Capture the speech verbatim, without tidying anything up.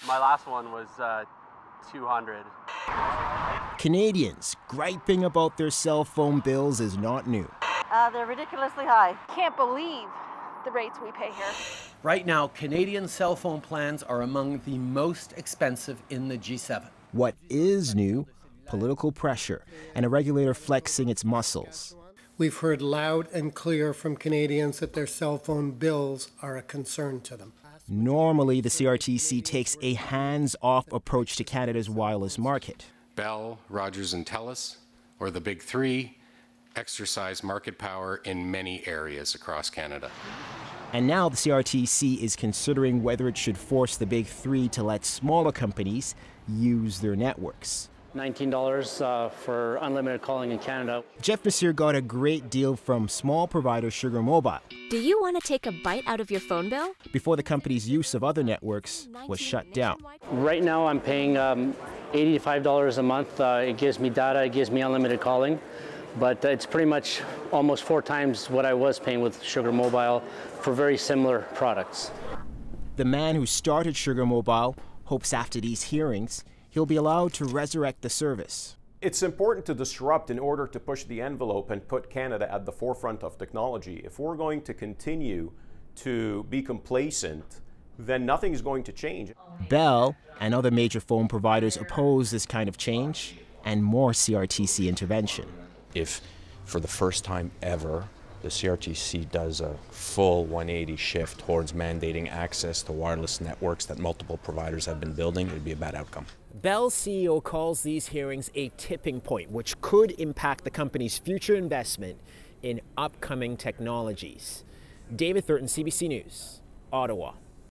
My last one was uh, two hundred. Canadians griping about their cell phone bills is not new. Uh, they're ridiculously high. Can't believe the rates we pay here. Right now, Canadian cell phone plans are among the most expensive in the G seven. What is new? Political pressure and a regulator flexing its muscles. We've heard loud and clear from Canadians that their cell phone bills are a concern to them. Normally, the C R T C takes a hands-off approach to Canada's wireless market. Bell, Rogers and Telus, or the Big Three, exercise market power in many areas across Canada. And now the C R T C is considering whether it should force the Big Three to let smaller companies use their networks. nineteen dollars uh, for unlimited calling in Canada. Jeff Nasir got a great deal from small provider Sugar Mobile. Do you want to take a bite out of your phone bill? Before the company's use of other networks was shut down. Right now I'm paying um, eighty-five dollars a month. Uh, it gives me data, it gives me unlimited calling, but it's pretty much almost four times what I was paying with Sugar Mobile for very similar products. The man who started Sugar Mobile hopes after these hearings he'll be allowed to resurrect the service. It's important to disrupt in order to push the envelope and put Canada at the forefront of technology. If we're going to continue to be complacent, then nothing is going to change. Bell and other major phone providers oppose this kind of change and more C R T C intervention. If for the first time ever the C R T C does a full one eighty shift towards mandating access to wireless networks that multiple providers have been building, it would be a bad outcome. Bell's C E O calls these hearings a tipping point, which could impact the company's future investment in upcoming technologies. David Thurton, C B C News, Ottawa.